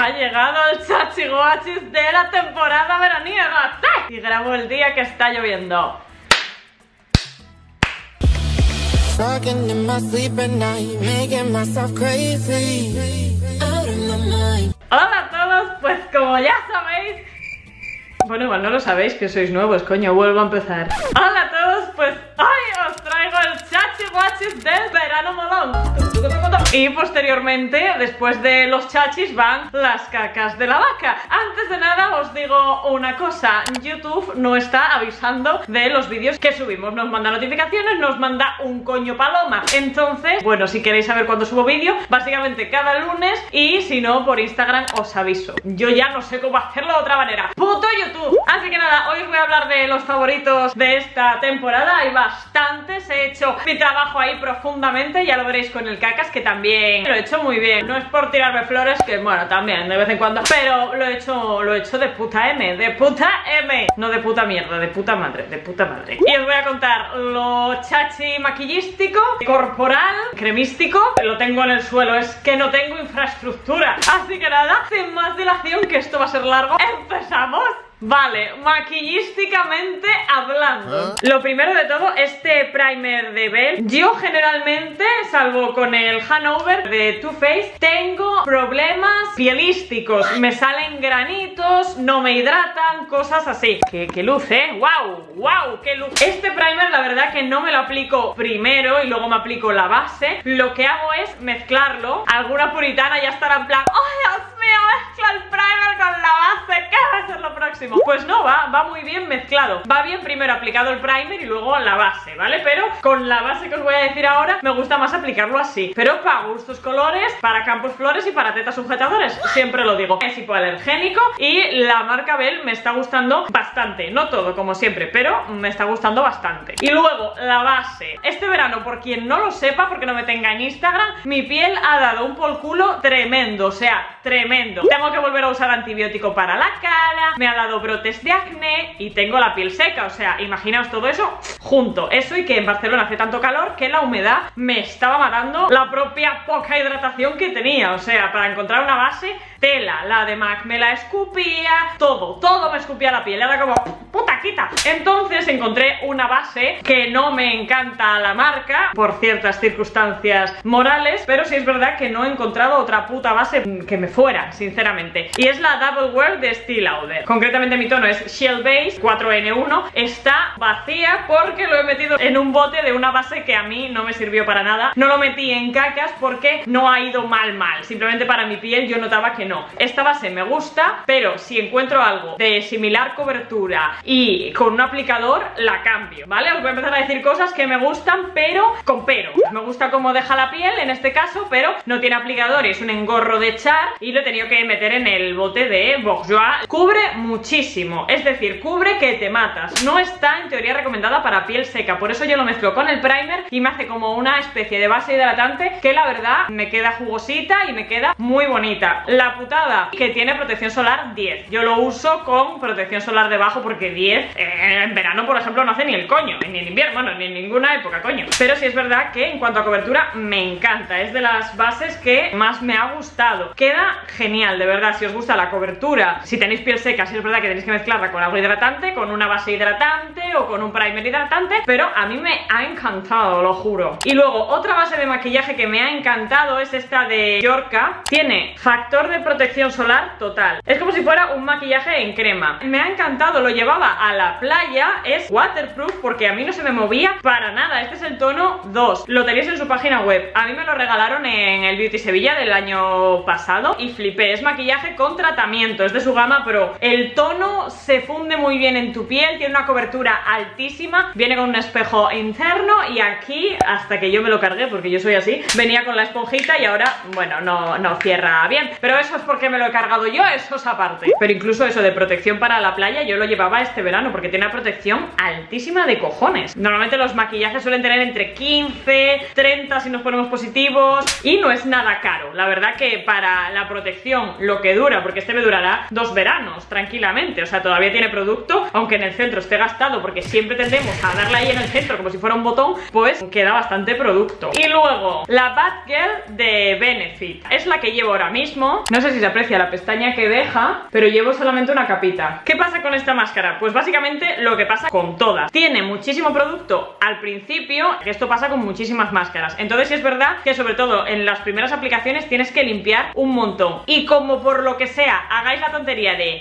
ha llegado el chachihuachis de la temporada veraniega. ¡Sí! Y grabo el día que está lloviendo. Hola a todos, pues como ya sabéis... Bueno, igual no lo sabéis, que sois nuevos, coño, vuelvo a empezar. Hola a todos, pues hoy os traigo el chachihuachis del verano molón. Y posteriormente, después de los chachis, van las cacas de la vaca. Antes de nada os digo una cosa: YouTube no está avisando de los vídeos que subimos. Nos manda notificaciones, nos manda un coño paloma. Entonces, bueno, si queréis saber cuándo subo vídeo, básicamente cada lunes. Y si no, por Instagram os aviso. Yo ya no sé cómo hacerlo de otra manera. ¡Puto YouTube! Así que nada, hoy os voy a hablar de los favoritos de esta temporada. Hay bastantes, he hecho mi trabajo ahí profundamente. Ya lo veréis con el cacas, que también lo he hecho muy bien. No es por tirarme flores, que bueno, también de vez en cuando, pero lo he hecho de puta M, de puta M, no de puta mierda, de puta madre, de puta madre. Y os voy a contar lo chachi maquillístico, corporal, cremístico. Lo tengo en el suelo, es que no tengo infraestructura. Así que nada, sin más dilación, que esto va a ser largo, ¡empezamos! Vale, maquillísticamente hablando, lo primero de todo, este primer de Belle. Yo generalmente, salvo con el Hanover de Too Faced, tengo problemas pielísticos. Me salen granitos, no me hidratan, cosas así. ¡Qué luz, wow, wow, qué luz! Este primer la verdad que no me lo aplico primero y luego me aplico la base. Lo que hago es mezclarlo. Alguna puritana ya estará en plan: ¡oh, Dios mío, mezcla el primer con la base! ¿Qué va a ser lo próximo? Pues no, va muy bien mezclado. Va bien primero aplicado el primer y luego la base, ¿vale? Pero con la base que os voy a decir ahora, me gusta más aplicarlo así. Pero para gustos colores, para campos flores y para tetas sujetadores, siempre lo digo. Es hipoalergénico y la marca Belle me está gustando bastante. No todo, como siempre, pero me está gustando bastante. Y luego, la base. Este verano, por quien no lo sepa, porque no me tenga en Instagram, mi piel ha dado un por culo tremendo, o sea, tremendo. Tengo que volver a usar antibiótico para la cara, me ha dado brotes de acné y tengo la piel seca, o sea, imaginaos todo eso junto. Eso y que en Barcelona hace tanto calor que la humedad me estaba matando la propia poca hidratación que tenía. O sea, para encontrar una base, tela. La de MAC me la escupía, todo me escupía la piel, era como puta quita. Entonces encontré una base que no me encanta la marca por ciertas circunstancias morales, pero sí es verdad que no he encontrado otra puta base que me fuera, sinceramente, y es la Double Wear de Estée Lauder. Concretamente mi tono es Shell Base 4N1. Está vacía porque lo he metido en un bote de una base que a mí no me sirvió para nada. No lo metí en cacas porque no ha ido mal, simplemente para mi piel yo notaba que no. Esta base me gusta, pero si encuentro algo de similar cobertura y con un aplicador, la cambio, ¿vale? Os voy a empezar a decir cosas que me gustan, pero con pero. Me gusta cómo deja la piel en este caso, pero no tiene aplicador y es un engorro de echar, y lo he tenido que meter en el bote de Bourjois. Cubre muchísimo, es decir, cubre que te matas. No está en teoría recomendada para piel seca, por eso yo lo mezclo con el primer y me hace como una especie de base hidratante que la verdad me queda jugosita y me queda muy bonita. La putada, que tiene protección solar 10. Yo lo uso con protección solar debajo porque 10 en verano, por ejemplo, no hace ni el coño, ni en invierno, bueno, ni en ninguna época, coño. Pero sí es verdad que en cuanto a cobertura me encanta, es de las bases que más me ha gustado. Queda genial, de verdad. Si os gusta la cobertura, si tenéis piel seca, sí es verdad que tenéis que mezclarla con algo hidratante, con una base hidratante o con un primer hidratante, pero a mí me ha encantado, lo juro. Y luego otra base de maquillaje que me ha encantado es esta de Yorka. Tiene factor de protección solar total, es como si fuera un maquillaje en crema. Me ha encantado, lo llevaba a la playa, es waterproof porque a mí no se me movía para nada. Este es el tono 2, lo tenéis en su página web. A mí me lo regalaron en el Beauty Sevilla del año pasado y flipé. Es maquillaje con tratamiento, es de su gama Pro. El tono se funde muy bien en tu piel, tiene una cobertura altísima, viene con un espejo interno y aquí, hasta que yo me lo cargué porque yo soy así, venía con la esponjita y ahora, bueno, no cierra bien, pero eso es porque me lo he cargado yo, eso es aparte. Pero incluso eso de protección para la playa yo lo llevaba este verano porque tiene una protección altísima de cojones. Normalmente los maquillajes suelen tener entre 15, 30 si nos ponemos positivos y no es nada caro. La verdad que para la protección, lo que dura, porque este me durará 2 veranos tranquilamente, o sea, todavía tiene producto, aunque en el centro esté gastado porque siempre tendemos a darle ahí en el centro como si fuera un botón, pues queda bastante producto. Y luego la Bad Girl de Benefit es la que llevo ahora mismo. No sé sé si se aprecia la pestaña que deja, pero llevo solamente una capita. ¿Qué pasa con esta máscara? Pues básicamente lo que pasa con todas. Tiene muchísimo producto al principio, que esto pasa con muchísimas máscaras. Entonces sí es verdad que sobre todo en las primeras aplicaciones tienes que limpiar un montón. Y como por lo que sea hagáis la tontería de...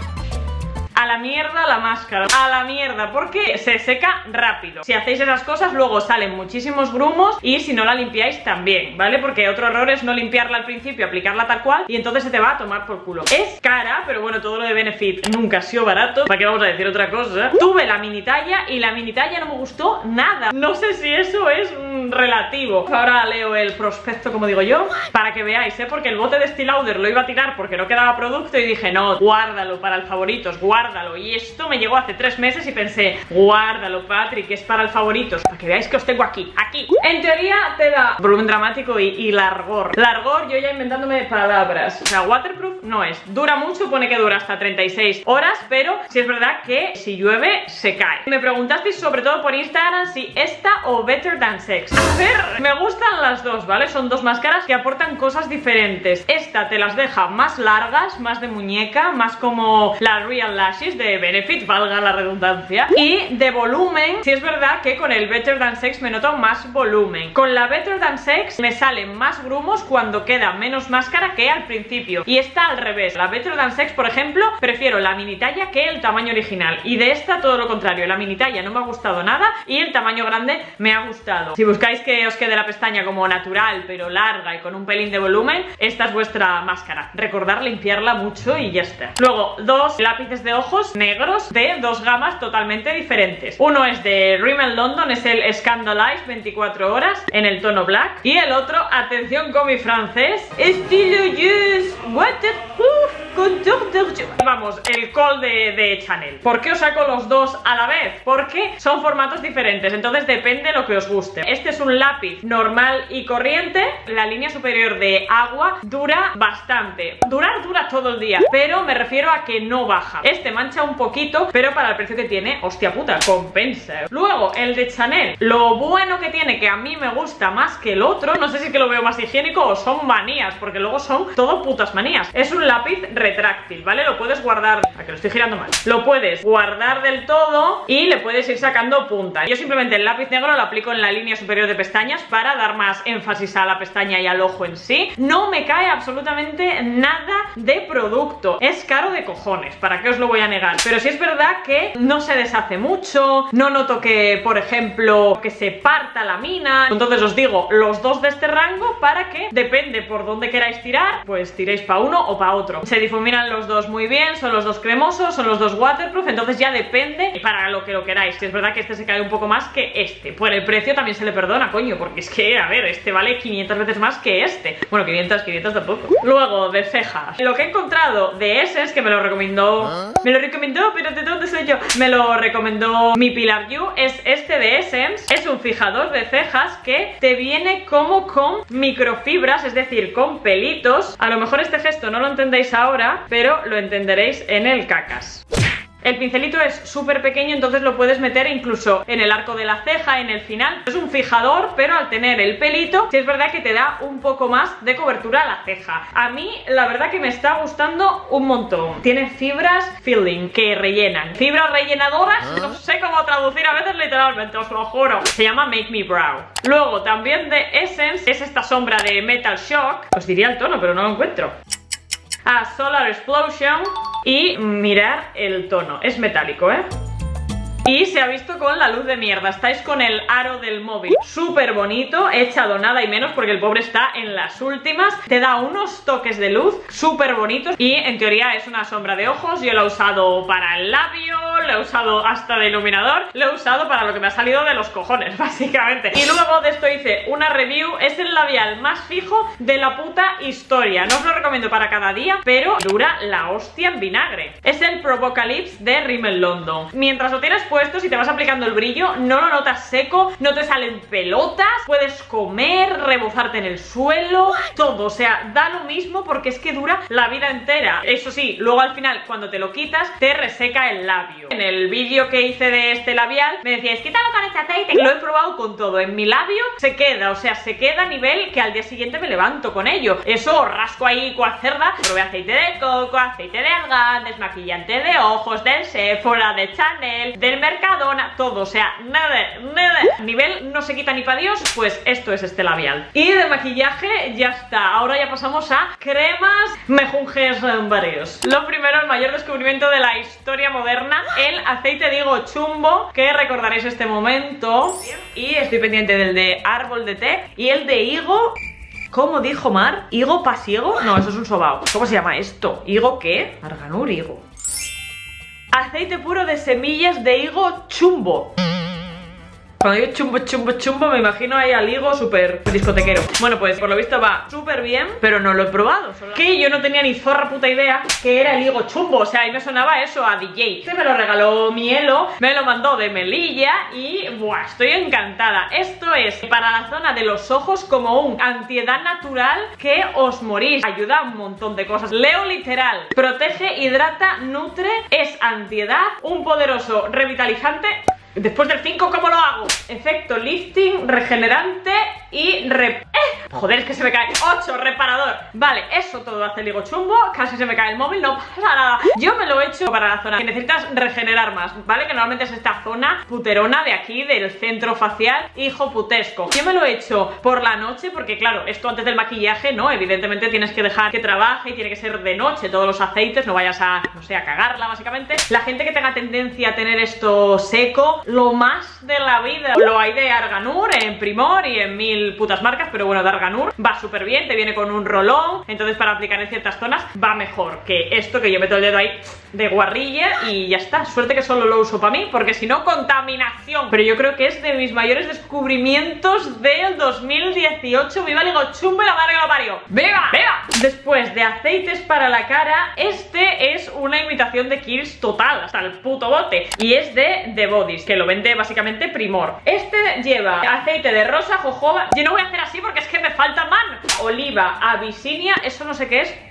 a la mierda la máscara, a la mierda, porque se seca rápido. Si hacéis esas cosas luego salen muchísimos grumos y si no la limpiáis también, ¿vale? Porque otro error es no limpiarla al principio, aplicarla tal cual y entonces se te va a tomar por culo. Es cara, pero bueno, todo lo de Benefit nunca ha sido barato. ¿Para qué vamos a decir otra cosa? Tuve la mini talla y la mini talla no me gustó nada. No sé si eso es relativo. Ahora leo el prospecto, como digo yo, para que veáis, ¿eh? Porque el bote de Estee Lauder lo iba a tirar porque no quedaba producto y dije, no, guárdalo para el favoritos, guárdalo. Y esto me llegó hace 3 meses y pensé, guárdalo, Patrick, que es para el favoritos, para que veáis que os tengo aquí. En teoría te da volumen dramático y largor. Largor, yo ya inventándome palabras. O sea, waterproof no es. Dura mucho, pone que dura hasta 36 horas, pero sí es verdad que si llueve, se cae. Me preguntasteis sobre todo por Instagram si esta o Better Than Sex. A ver, me gustan las dos, ¿vale? Son dos máscaras que aportan cosas diferentes. Esta te las deja más largas, más de muñeca, más como la Real Lashes de Benefit, valga la redundancia. Y de volumen, sí es verdad que con el Better Than Sex me noto más volumen. Con la Better Than Sex me salen más grumos cuando queda menos máscara que al principio. Y esta al revés. La Better Than Sex, por ejemplo, prefiero la mini talla que el tamaño original. Y de esta todo lo contrario. La mini talla no me ha gustado nada y el tamaño grande me ha gustado. Si buscáis que os quede la pestaña como natural, pero larga y con un pelín de volumen, esta es vuestra máscara. Recordar limpiarla mucho y ya está. Luego, dos lápices de ojos negros de dos gamas totalmente diferentes. Uno es de Rimmel London, es el Scandalize 24 horas en el tono black. Y el otro, atención con mi francés, estilo Just Waterproof Contour d'Argent. Vamos, el col de Chanel. ¿Por qué os saco los dos a la vez? Porque son formatos diferentes, entonces depende de lo que os guste. Este es un lápiz normal y corriente. La línea superior de agua dura bastante. Dura todo el día, pero me refiero a que no baja. Este mancha un poquito, pero para el precio que tiene, hostia puta, compensa. Luego, el de Chanel. Lo bueno que tiene, que a mí me gusta más que el otro, no sé si es que lo veo más higiénico o son manías, porque luego son todo putas manías. Es un lápiz retráctil, ¿vale? Lo puedes guardar, a que lo estoy girando mal. Lo puedes guardar del todo y le puedes ir sacando punta. Yo simplemente el lápiz negro lo aplico en la línea superior de pestañas para dar más énfasis a la pestaña y al ojo en sí. No me cae absolutamente nada de producto. Es caro de cojones, ¿para qué os lo voy a negar? Pero sí es verdad que no se deshace mucho, no noto que, por ejemplo, que se parta la mina. Entonces os digo los dos de este rango para que, depende por dónde queráis tirar, pues tiréis para uno o para otro. Se difuminan los dos muy bien, son los dos cremosos, son los dos waterproof, entonces ya depende para lo que lo queráis. Si es verdad que este se cae un poco más que este. Por el precio también se le perdona, coño, porque es que, a ver, este vale 500 veces más que este. Bueno, 500 tampoco. Luego, de cejas. Lo que he encontrado de Essence, que me lo recomendó, pero ¿de dónde soy yo? Me lo recomendó mi Pilar You, es este de Essence. Es un fijador de cejas que te viene como con microfibras, es decir, con pelitos. A lo mejor este gesto no lo entendéis ahora, pero lo entenderéis en el cacas. El pincelito es súper pequeño, entonces lo puedes meter incluso en el arco de la ceja, en el final. Es un fijador, pero al tener el pelito, sí es verdad que te da un poco más de cobertura a la ceja. A mí, la verdad que me está gustando un montón. Tiene fibras filling, que rellenan. Fibras rellenadoras, no sé cómo traducir a veces literalmente, os lo juro. Se llama Make Me Brow. Luego, también de Essence, es esta sombra de Metal Shock. Os diría el tono, pero no lo encuentro. Solar Explosion. Y mirar el tono, es metálico, ¿eh? Y se ha visto con la luz de mierda. Estáis con el aro del móvil. Súper bonito, he echado nada y menos porque el pobre está en las últimas. Te da unos toques de luz súper bonitos. Y en teoría es una sombra de ojos. Yo la he usado para el labio, la he usado hasta de iluminador, la he usado para lo que me ha salido de los cojones, básicamente. Y luego de esto hice una review. Es el labial más fijo de la puta historia. No os lo recomiendo para cada día, pero dura la hostia en vinagre. Es el Provocalips de Rimmel London. Mientras lo tienes puesto, si te vas aplicando el brillo, no lo notas seco, no te salen pelotas, puedes comer, rebozarte en el suelo, todo, o sea, da lo mismo porque es que dura la vida entera. Eso sí, luego al final, cuando te lo quitas, te reseca el labio. En el vídeo que hice de este labial me decíais, quítalo con este aceite. Lo he probado con todo, en mi labio se queda, o sea, se queda a nivel que al día siguiente me levanto con ello. Eso, rasco ahí cual cerda. Probé aceite de coco, aceite de argán, desmaquillante de ojos, del Sephora, de Chanel, del Mercadona, todo, o sea, nada. Nivel no se quita ni para Dios, pues esto es este labial. Y de maquillaje ya está. Ahora ya pasamos a cremas, mejunjes varios. Lo primero, el mayor descubrimiento de la historia moderna, el aceite de higo chumbo, que recordaréis este momento. Y estoy pendiente del de árbol de té y el de higo. ¿Cómo dijo Mar? ¿Higo pasiego? No, eso es un sobao. ¿Cómo se llama esto? ¿Higo qué? Arganur, higo. Aceite puro de semillas de higo chumbo. Cuando digo chumbo, me imagino ahí al higo súper discotequero. Bueno, pues por lo visto va súper bien, pero no lo he probado. Que yo no tenía ni zorra puta idea que era el higo chumbo. O sea, y me sonaba eso a DJ. Este me lo regaló mi Elo, me lo mandó de Melilla y buah, estoy encantada. Esto es para la zona de los ojos como un antiedad natural que os morís. Ayuda a un montón de cosas. Leo literal. Protege, hidrata, nutre, es antiedad, un poderoso revitalizante. Después del 5, ¿cómo lo hago? Efecto lifting, regenerante y joder, es que se me cae. 8, reparador. Vale, eso todo hace el higo chumbo. Casi se me cae el móvil, no pasa nada. Yo me lo he hecho para la zona que necesitas regenerar más, ¿vale? Que normalmente es esta zona puterona de aquí, del centro facial, hijo putesco. Yo me lo he hecho por la noche porque, claro, esto antes del maquillaje, ¿no? Evidentemente tienes que dejar que trabaje y tiene que ser de noche todos los aceites, no vayas a, no sé, a cagarla básicamente. La gente que tenga tendencia a tener esto seco, lo más de la vida. Lo hay de Arganur en Primor y en mil putas marcas, pero bueno, de Arganur va súper bien, te viene con un rolón, entonces para aplicar en ciertas zonas va mejor que esto que yo meto el dedo ahí de guarrilla y ya está. Suerte que solo lo uso para mí, porque si no, contaminación. Pero yo creo que es de mis mayores descubrimientos del 2018. ¡Viva el higo chumbo y la madre que lo parió! ¡Viva! ¡Viva! Después de aceites para la cara, este es una imitación de Kiehl's total, hasta el puto bote, y es de The Bodies, que lo vende básicamente Primor. Este lleva aceite de rosa, jojoba. Yo no voy a hacer así porque es que me falta mano. Oliva, abisinia, eso no sé qué es.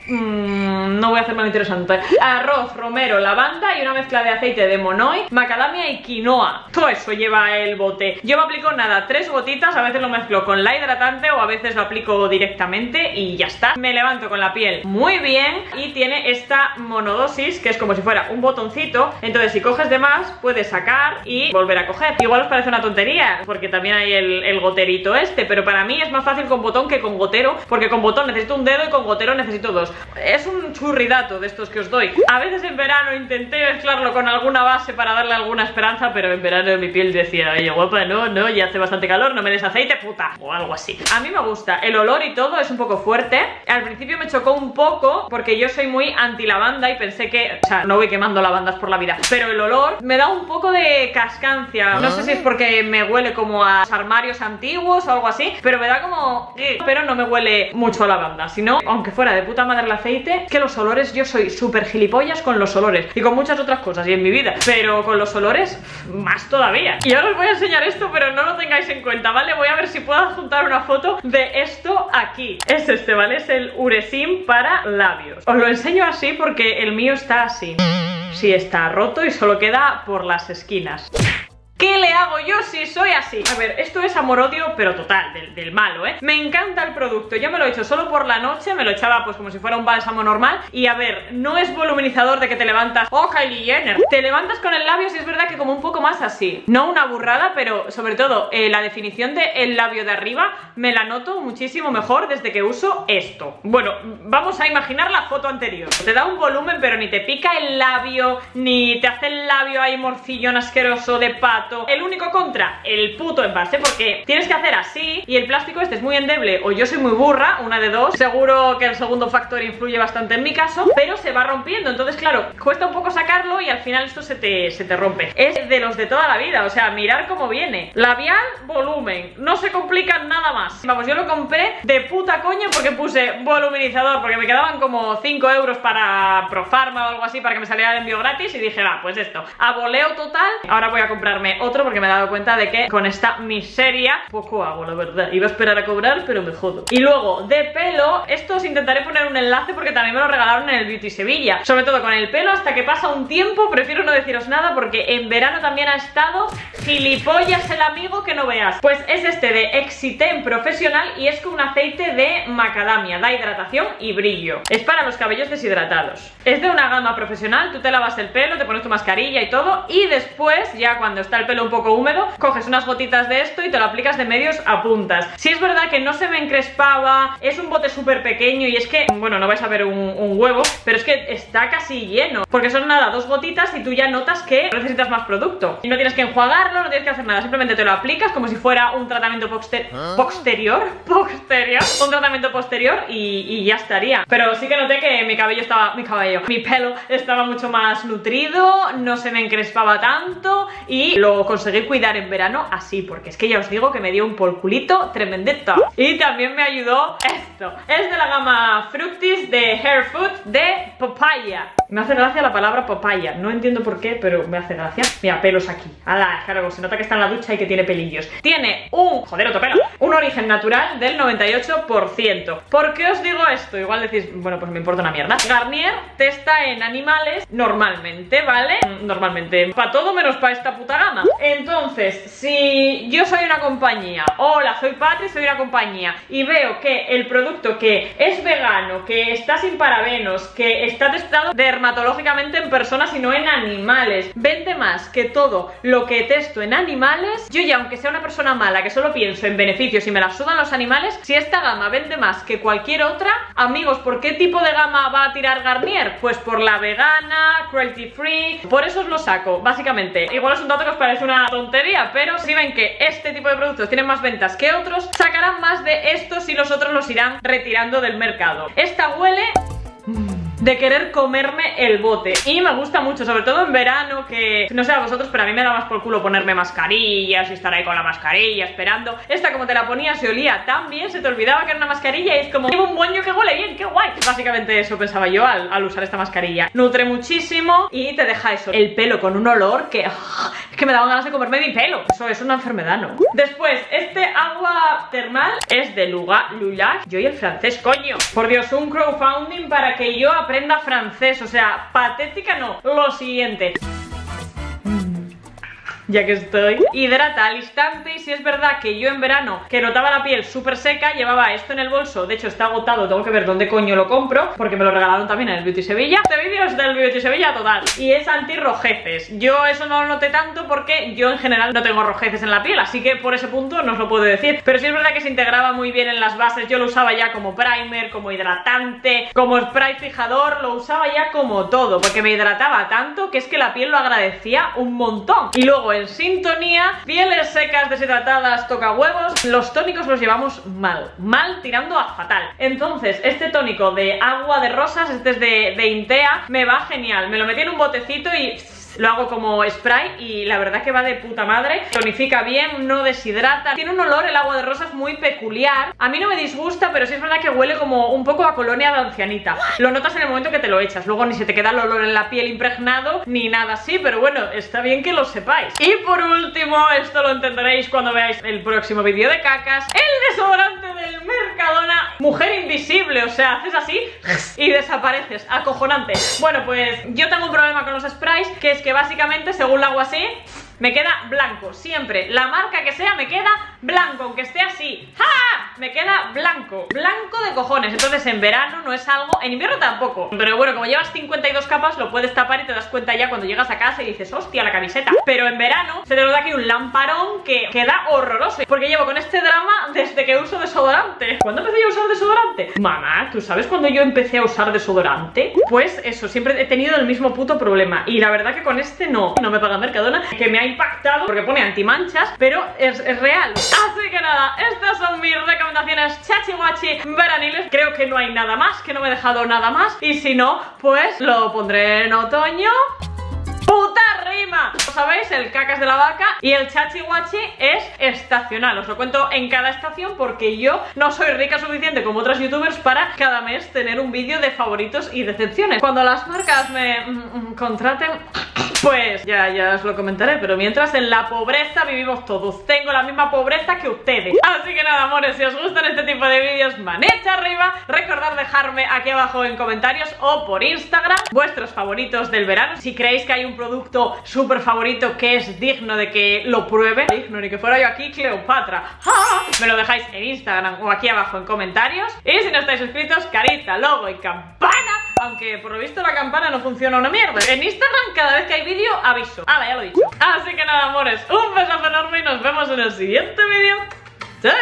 No voy a hacer nada interesante. Arroz, romero, lavanda y una mezcla de aceite de monoi, macadamia y quinoa. Todo eso lleva el bote. Yo me aplico nada, 3 gotitas. A veces lo mezclo con la hidratante o a veces lo aplico directamente y ya está. Me levanto con la piel muy bien y tiene esta monodosis que es como si fuera un botoncito. Entonces si coges de más puedes sacar y volver a coger. Igual os parece una tontería porque también hay el goterito este, pero para mí es más fácil con botón que con gotero, porque con botón necesito un dedo y con gotero necesito 2. Es un churridato de estos que os doy. A veces en verano intenté mezclarlo con alguna base para darle alguna esperanza, pero en verano mi piel decía, oye guapa, no, ya hace bastante calor, no me des aceite, puta, o algo así. A mí me gusta, el olor y todo es un poco fuerte. Al principio me chocó un poco porque yo soy muy anti lavanda y pensé que, o sea, no voy quemando lavandas por la vida, pero el olor me da un poco de cascancia. No sé si es porque me huele como a armarios antiguos o algo así, pero me da como... pero no me huele mucho a lavanda, sino, aunque fuera de puta madre el aceite, que los olores, yo soy súper gilipollas con los olores y con muchas otras cosas y en mi vida, pero con los olores más todavía. Y ahora os voy a enseñar esto, pero no lo tengáis en cuenta, ¿vale? Voy a ver si puedo adjuntar una foto de esto aquí. Es este, ¿vale? Es el Uresim para labios. Os lo enseño así porque el mío está así. Sí, está roto y solo queda por las esquinas. ¿Qué le hago yo si soy así? A ver, esto es amor-odio, pero total, del malo, ¿eh? Me encanta el producto, yo me lo he hecho solo por la noche, me lo echaba pues como si fuera un bálsamo normal. Y a ver, no es voluminizador de que te levantas, ¡oh, Kylie Jenner! Te levantas con el labio, si es verdad que como un poco más así. No una burrada, pero sobre todo la definición del labio de arriba me la noto muchísimo mejor desde que uso esto. Bueno, vamos a imaginar la foto anterior. Te da un volumen, pero ni te pica el labio, ni te hace el labio ahí morcillón asqueroso de pato. El único contra, el puto envase, porque tienes que hacer así y el plástico este es muy endeble o yo soy muy burra, una de dos. Seguro que el segundo factor influye bastante en mi caso, pero se va rompiendo, entonces claro, cuesta un poco sacarlo y al final esto se te rompe. Es de los de toda la vida, o sea, mirar cómo viene. Labial, volumen, no se complican nada más. Vamos, yo lo compré de puta coña porque puse voluminizador, porque me quedaban como 5 euros para Profarma o algo así para que me saliera el envío gratis y dije, va, pues esto, a voleo total. Ahora voy a comprarme otro porque me he dado cuenta de que con esta miseria poco hago, la verdad. Iba a esperar a cobrar, pero me jodo. Y luego, de pelo, esto os intentaré poner un enlace porque también me lo regalaron en el Beauty Sevilla. Sobre todo con el pelo, hasta que pasa un tiempo, prefiero no deciros nada porque en verano también ha estado gilipollas el amigo que no veas. Pues es este de Exciten Profesional y es con un aceite de macadamia, da hidratación y brillo. Es para los cabellos deshidratados. Es de una gama profesional, tú te lavas el pelo, te pones tu mascarilla y todo, y después, ya cuando está el pelo un poco húmedo, coges unas gotitas de esto y te lo aplicas de medios a puntas. Si es verdad que no se me encrespaba, es un bote súper pequeño y es que, bueno, no vais a ver un huevo, pero es que está casi lleno, porque son nada, 2 gotitas y tú ya notas que necesitas más producto. Y no tienes que enjuagarlo, no tienes que hacer nada, simplemente te lo aplicas como si fuera un tratamiento posterior, un tratamiento posterior y ya estaría. Pero sí que noté que mi pelo estaba mucho más nutrido, no se me encrespaba tanto y lo conseguí cuidar en verano así, porque es que ya os digo que me dio un polculito tremendito. Y también me ayudó esto, es de la gama Fructis de Hair Food de papaya. Me hace gracia la palabra papaya, no entiendo por qué, pero me hace gracia. Mira, pelos aquí, claro, se nota que está en la ducha y que tiene pelillos. Tiene un origen natural del 98%. ¿Por qué os digo esto? Igual decís, bueno, pues me importa una mierda. Garnier testa en animales normalmente, ¿vale? Normalmente, para todo menos para esta puta gama. Entonces, si yo soy una compañía, hola, soy Patri, soy una compañía, y veo que el producto que es vegano, que está sin parabenos, que está testado dermatológicamente en personas y no en animales, vende más que todo lo que testo en animales, yo ya, aunque sea una persona mala que solo pienso en beneficios y me la sudan los animales, si esta gama vende más que cualquier otra, amigos, ¿por qué tipo de gama va a tirar Garnier? Pues por la vegana, cruelty free, por eso os lo saco, básicamente. Igual es un dato que os parece una tontería, pero si ven que este tipo de productos tienen más ventas que otros, sacarán más de estos y los otros los irán retirando del mercado. Esta huele de querer comerme el bote y me gusta mucho, sobre todo en verano, que no sé a vosotros, pero a mí me da más por culo ponerme mascarillas y estar ahí con la mascarilla esperando. Esta, como te la ponías, se olía tan bien, se te olvidaba que era una mascarilla y es como, llevo un moño que huele bien, qué guay. Básicamente eso pensaba yo al usar esta mascarilla. Nutre muchísimo y te deja eso, el pelo con un olor que es que me daban ganas de comerme mi pelo. Eso es una enfermedad, ¿no? Después, este agua termal es de Lulage. Yo y el francés, coño. Por Dios, un crowdfunding para que yo aprenda francés, o sea, patética no. Lo siguiente, ya que estoy, hidrata al instante. Y si es verdad que yo en verano, que notaba la piel súper seca, llevaba esto en el bolso. De hecho está agotado, tengo que ver dónde coño lo compro, porque me lo regalaron también en el Beauty Sevilla. Este vídeo es del Beauty Sevilla total. Y es anti-rojeces. Yo eso no lo noté tanto porque yo en general no tengo rojeces en la piel, así que por ese punto no os lo puedo decir. Pero sí es verdad que se integraba muy bien en las bases. Yo lo usaba ya como primer, como hidratante, como spray fijador, lo usaba ya como todo, porque me hidrataba tanto que es que la piel lo agradecía un montón. Y luego en sintonía, pieles secas, deshidratadas, toca huevos, los tónicos los llevamos mal tirando a fatal. Entonces este tónico de agua de rosas, este es de Intea, me va genial. Me lo metí en un botecito y lo hago como spray y la verdad que va de puta madre. Tonifica bien, no deshidrata. Tiene un olor, el agua de rosas, muy peculiar. A mí no me disgusta, pero sí es verdad que huele como un poco a colonia de ancianita. Lo notas en el momento que te lo echas. Luego ni se te queda el olor en la piel impregnado ni nada así, pero bueno, está bien que lo sepáis. Y por último, esto lo entenderéis cuando veáis el próximo vídeo de cacas, el desodorante del Mercadona Mujer Invisible. O sea, haces así y desapareces, acojonante. Bueno, pues yo tengo un problema con los sprays, que es que básicamente, según lo hago así, me queda blanco, siempre, la marca que sea me queda blanco, aunque esté así, ¡ja! Me queda blanco, blanco de cojones. Entonces en verano no es algo, en invierno tampoco, pero bueno, como llevas 52 capas lo puedes tapar y te das cuenta ya cuando llegas a casa y dices, hostia, la camiseta. Pero en verano se te nota aquí un lamparón que queda horroroso, porque llevo con este drama desde que uso desodorante. ¿Cuándo empecé yo a usar desodorante? Mamá, ¿tú sabes cuándo yo empecé a usar desodorante? Pues eso, siempre he tenido el mismo puto problema, y la verdad que con este no me paga Mercadona, que me ha impactado porque pone antimanchas, pero es real. Así que nada, estas son mis recomendaciones chachi-guachi veraniles. Creo que no hay nada más, que no me he dejado nada más, y si no, pues lo pondré en otoño. ¡Puta rima! ¿Sabéis? El cacas de la vaca y el chachi-guachi es estacional. Os lo cuento en cada estación porque yo no soy rica suficiente como otras youtubers para cada mes tener un vídeo de favoritos y decepciones. Cuando las marcas me contraten, Pues ya os lo comentaré, pero mientras en la pobreza vivimos todos. Tengo la misma pobreza que ustedes. Así que nada, amores, si os gustan este tipo de vídeos, manita arriba. Recordad dejarme aquí abajo en comentarios o por Instagram vuestros favoritos del verano. Si creéis que hay un producto súper favorito que es digno de que lo pruebe, digno ni que fuera yo aquí Cleopatra, me lo dejáis en Instagram o aquí abajo en comentarios. Y si no estáis suscritos, carita, logo y campana. Aunque por lo visto la campana no funciona una mierda. En Instagram cada vez que hay vídeo aviso. Ya lo he dicho. Así que nada, amores, un besazo enorme y nos vemos en el siguiente vídeo. ¡Chao!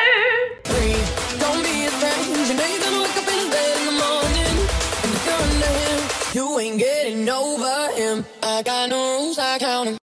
You ain't getting over him. I got no rules, I count 'em.